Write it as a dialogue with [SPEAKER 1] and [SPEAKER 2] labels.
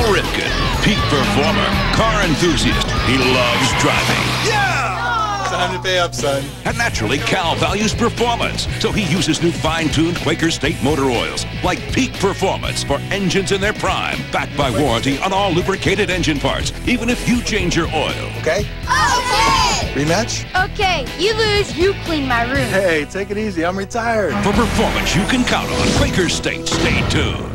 [SPEAKER 1] Ripken, peak performer, car enthusiast. He loves driving.
[SPEAKER 2] Time to pay up, son.
[SPEAKER 1] And naturally, Cal values performance, so he uses new fine-tuned Quaker State motor oils, like Peak Performance for engines in their prime, backed by warranty on all lubricated engine parts, even if you change your oil.
[SPEAKER 2] Okay?
[SPEAKER 3] Okay!
[SPEAKER 2] Rematch?
[SPEAKER 3] Okay, you lose, you clean my room.
[SPEAKER 2] Hey, take it easy. I'm retired.
[SPEAKER 1] For performance you can count on, Quaker State. Stay tuned.